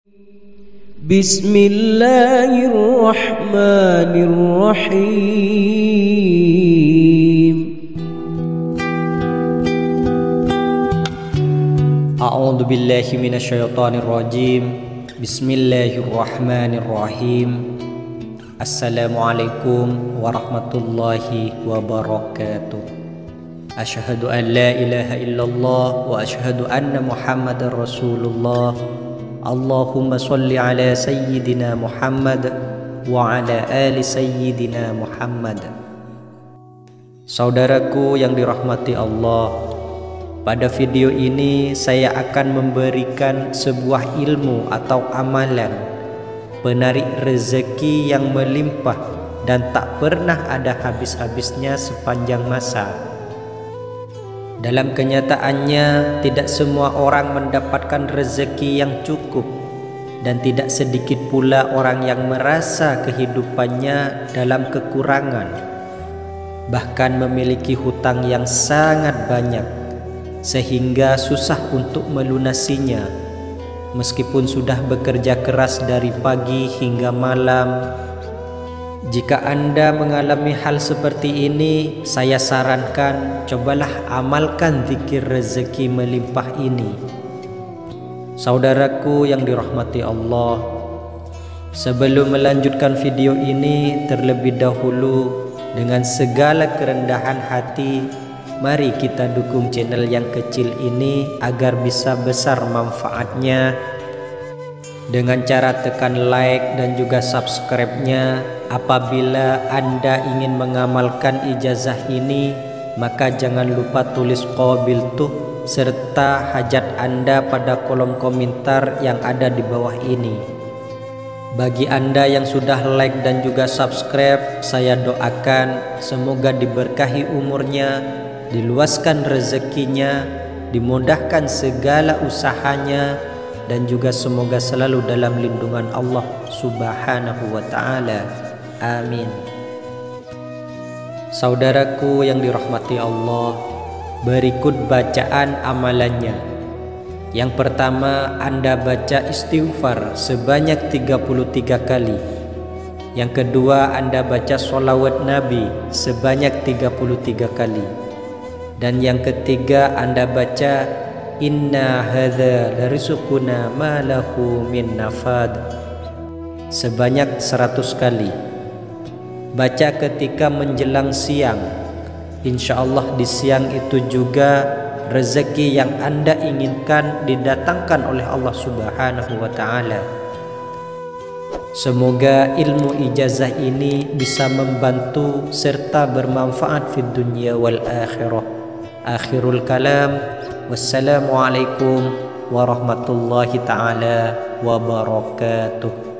Bismillahirrahmanirrahim. A'udzu billahi minasyaitonir rajim. Bismillahirrahmanirrahim. Assalamualaikum warahmatullahi wabarakatuh. Asyhadu an la ilaha illallah wa asyhadu anna Muhammadar Rasulullah. Allahumma sholli ala sayyidina Muhammad wa ala ali sayyidina Muhammad. Saudaraku yang dirahmati Allah, pada video ini saya akan memberikan sebuah ilmu atau amalan penarik rezeki yang melimpah dan tak pernah ada habis-habisnya sepanjang masa. Dalam kenyataannya, tidak semua orang mendapatkan rezeki yang cukup, dan tidak sedikit pula orang yang merasa kehidupannya dalam kekurangan, bahkan memiliki hutang yang sangat banyak sehingga susah untuk melunasinya. Meskipun sudah bekerja keras dari pagi hingga malam, jika Anda mengalami hal seperti ini, saya sarankan cobalah amalkan zikir rezeki melimpah ini. Saudaraku yang dirahmati Allah, sebelum melanjutkan video ini, terlebih dahulu dengan segala kerendahan hati, mari kita dukung channel yang kecil ini agar bisa besar manfaatnya dengan cara tekan like dan juga subscribe-nya. Apabila Anda ingin mengamalkan ijazah ini, maka jangan lupa tulis qabiltuh serta hajat Anda pada kolom komentar yang ada di bawah ini. Bagi Anda yang sudah like dan juga subscribe, saya doakan semoga diberkahi umurnya, diluaskan rezekinya, dimudahkan segala usahanya, dan juga semoga selalu dalam lindungan Allah Subhanahu wa ta'ala. Amin. Saudaraku yang dirahmati Allah, berikut bacaan amalannya. Yang pertama, Anda baca istighfar sebanyak 33 kali. Yang kedua, Anda baca sholawat Nabi sebanyak 33 kali. Dan yang ketiga, Anda baca inna hadza larizquna ma lahu min nafad sebanyak 100 kali. Baca ketika menjelang siang. Insya Allah di siang itu juga rezeki yang Anda inginkan didatangkan oleh Allah Subhanahu wa ta'ala. Semoga ilmu ijazah ini bisa membantu serta bermanfaat di dunia wal akhirah. Akhirul kalam. Wassalamualaikum warahmatullahi ta'ala wabarakatuh.